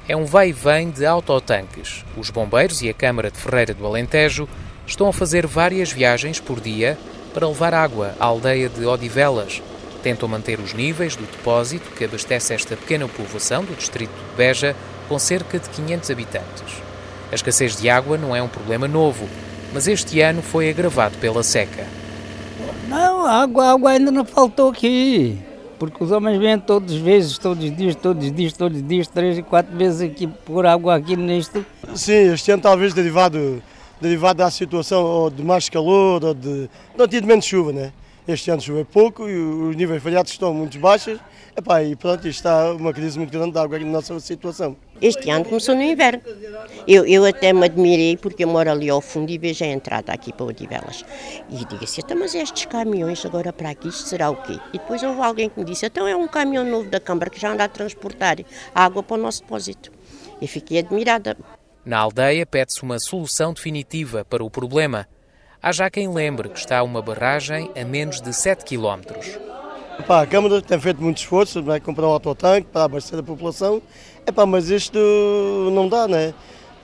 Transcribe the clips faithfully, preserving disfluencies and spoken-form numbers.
É um vai e vem de autotanques. Os bombeiros e a Câmara de Ferreira do Alentejo estão a fazer várias viagens por dia para levar água à aldeia de Odivelas. Tentam manter os níveis do depósito que abastece esta pequena povoação do distrito de Beja, com cerca de quinhentos habitantes. A escassez de água não é um problema novo, mas este ano foi agravado pela seca. Não, a água, a água ainda não faltou aqui, porque os homens vêm todos os vezes, todos os dias, todos os dias, todos os dias, três e quatro vezes aqui por água aqui nisto. Sim, este ano talvez derivado, derivado da situação ou de mais calor ou de... não tinha menos chuva, né? Este ano choveu pouco e os níveis falhados estão muito baixos. Epá, e pronto, isto está uma crise muito grande de água aqui na nossa situação. Este ano começou no inverno. Eu, eu até me admirei porque eu moro ali ao fundo e vejo a entrada aqui para Odivelas. E digo assim, então, mas estes caminhões agora para aqui, isto será o quê? E depois houve alguém que me disse, então é um caminhão novo da Câmara que já anda a transportar a água para o nosso depósito. E fiquei admirada. Na aldeia pede-se uma solução definitiva para o problema. Há já quem lembre que está uma barragem a menos de sete quilómetros. Epá, a Câmara tem feito muito esforço, vai comprar um autotanque para abastecer a população, epá, mas isto não dá, né?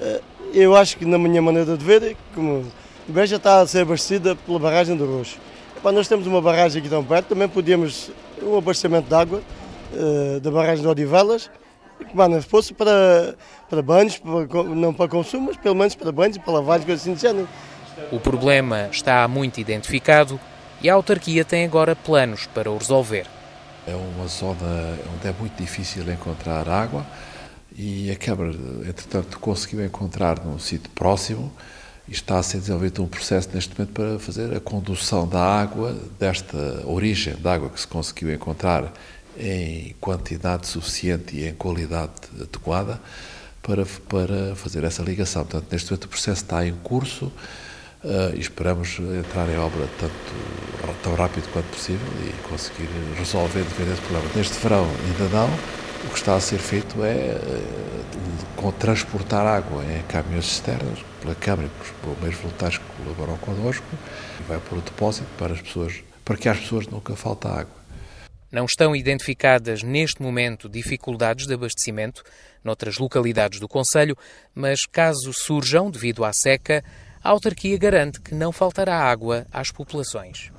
Eu acho que na minha maneira de ver, como a Beja está a ser abastecida pela barragem do Roxo. Epá, nós temos uma barragem aqui tão perto, também podíamos um abastecimento de água uh, da barragem de Odivelas, que mano, fosse para, para banhos, para, não para consumo, mas pelo menos para banhos, para lavagem, coisas assim de género. O problema está muito identificado e a autarquia tem agora planos para o resolver. É uma zona onde é muito difícil encontrar água e a Câmara, entretanto, conseguiu encontrar num sítio próximo e está a ser desenvolvido um processo neste momento para fazer a condução da água, desta origem da água que se conseguiu encontrar em quantidade suficiente e em qualidade adequada para, para fazer essa ligação. Portanto, neste momento o processo está em curso. Uh, e esperamos entrar em obra tanto, tão rápido quanto possível e conseguir resolver esse problema. Neste verão ainda não, o que está a ser feito é uh, com transportar água em caminhões externos pela Câmara e pelos bombeiros voluntários que colaboram connosco e vai para o depósito para, as pessoas, para que às pessoas nunca falte água. Não estão identificadas neste momento dificuldades de abastecimento noutras localidades do concelho, mas caso surjam devido à seca, a autarquia garante que não faltará água às populações.